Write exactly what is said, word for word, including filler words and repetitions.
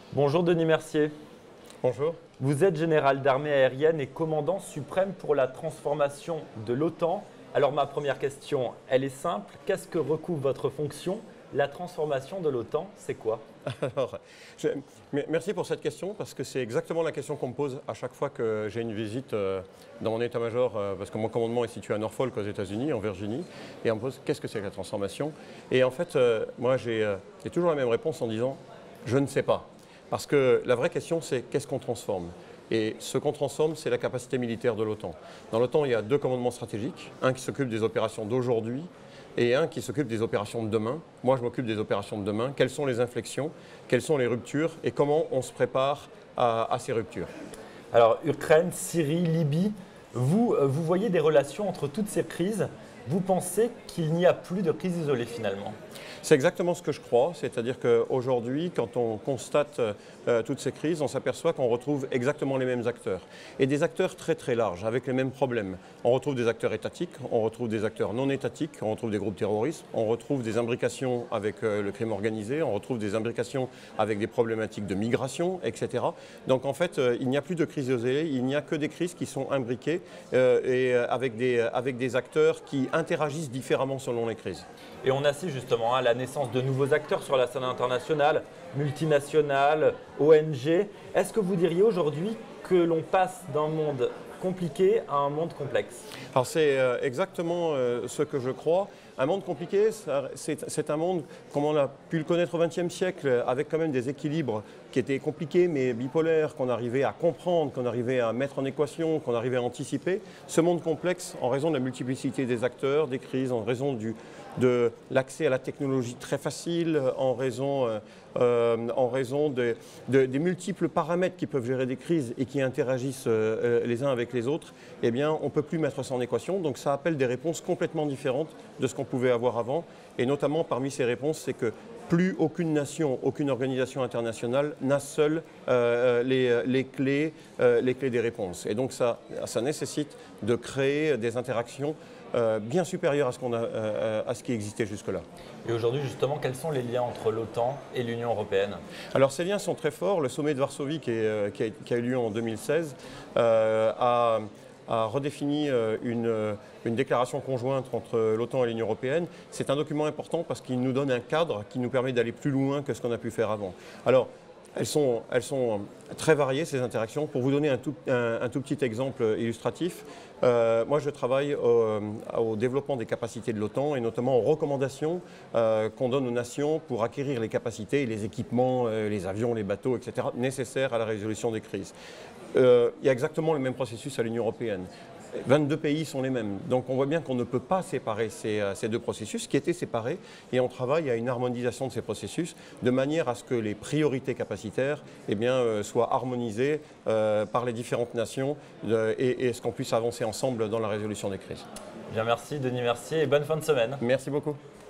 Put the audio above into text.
Bonjour Denis Mercier. Bonjour. Vous êtes général d'armée aérienne et commandant suprême pour la transformation de l'OTAN. Alors ma première question, elle est simple. Qu'est-ce que recouvre votre fonction? La transformation de l'OTAN, c'est quoi? Alors, je- merci pour cette question parce que c'est exactement la question qu'on me pose à chaque fois que j'ai une visite euh, dans mon état-major, euh, parce que mon commandement est situé à Norfolk aux États-Unis, en Virginie, et on me pose qu'est-ce que c'est que la transformation. Et en fait, euh, moi j'ai euh, j'ai toujours la même réponse en disant je ne sais pas. Parce que la vraie question c'est qu'est-ce qu'on transforme? Et ce qu'on transforme, c'est la capacité militaire de l'OTAN. Dans l'OTAN, il y a deux commandements stratégiques, un qui s'occupe des opérations d'aujourd'hui et un qui s'occupe des opérations de demain. Moi, je m'occupe des opérations de demain. Quelles sont les inflexions? Quelles sont les ruptures? Et comment on se prépare à, à ces ruptures? Alors Ukraine, Syrie, Libye, vous, euh, vous voyez des relations entre toutes ces crises. Vous pensez qu'il n'y a plus de crise isolée finalement? C'est exactement ce que je crois, c'est-à-dire qu'aujourd'hui, quand on constate euh, toutes ces crises, on s'aperçoit qu'on retrouve exactement les mêmes acteurs. Et des acteurs très très larges, avec les mêmes problèmes. On retrouve des acteurs étatiques, on retrouve des acteurs non étatiques, on retrouve des groupes terroristes, on retrouve des imbrications avec euh, le crime organisé, on retrouve des imbrications avec des problématiques de migration, et cetera. Donc en fait, euh, il n'y a plus de crise isolée, il n'y a que des crises qui sont imbriquées euh, et euh, avec, des, avec des acteurs qui interagissent différemment selon les crises. Et on assiste justement à la naissance de nouveaux acteurs sur la scène internationale, multinationales, O N G. Est-ce que vous diriez aujourd'hui que l'on passe d'un monde compliqué à un monde complexe? Alors c'est euh, exactement euh, ce que je crois. Un monde compliqué, ça- c'est c'est un monde comme on a pu le connaître au vingtième siècle, avec quand même des équilibres qui étaient compliqués mais bipolaires, qu'on arrivait à comprendre, qu'on arrivait à mettre en équation, qu'on arrivait à anticiper. Ce monde complexe, en raison de la multiplicité des acteurs, des crises, en raison du, de l'accès à la technologie très facile, en raison, euh, euh, en raison de- de- des multiples paramètres qui peuvent gérer des crises et qui interagissent euh, euh, les uns avec les autres, eh bien, on ne peut plus mettre ça en équation. Donc ça appelle des réponses complètement différentes de ce qu'on pouvait avoir avant. Et notamment parmi ces réponses, c'est que plus aucune nation, aucune organisation internationale n'a seule euh, les, les clés, euh, les clés des réponses. Et donc ça, ça nécessite de créer des interactions euh, bien supérieures à ce, qu'on a, euh, à ce qui existait jusque-là. Et aujourd'hui justement, quels sont les liens entre l'OTAN et l'Union européenne? Alors ces liens sont très forts. Le sommet de Varsovie qui, est, euh, qui, a, qui a eu lieu en deux mille seize euh, a, a redéfini euh, une, une déclaration conjointe entre l'OTAN et l'Union européenne. C'est un document important parce qu'il nous donne un cadre qui nous permet d'aller plus loin que ce qu'on a pu faire avant. Alors, elles sont, elles sont très variées, ces interactions. Pour vous donner un tout, un, un tout petit exemple illustratif, euh, moi je travaille au, au développement des capacités de l'OTAN et notamment aux recommandations euh, qu'on donne aux nations pour acquérir les capacités, les équipements, euh, les avions, les bateaux, et cetera nécessaires à la résolution des crises. Euh, il y a exactement le même processus à l'Union européenne. vingt-deux pays sont les mêmes. Donc on voit bien qu'on ne peut pas séparer ces, ces deux processus qui étaient séparés et on travaille à une harmonisation de ces processus de manière à ce que les priorités capacitaires eh bien, euh, soient harmonisées euh, par les différentes nations euh, et, et ce qu'on puisse avancer ensemble dans la résolution des crises. Bien, merci Denis Mercier et bonne fin de semaine. Merci beaucoup.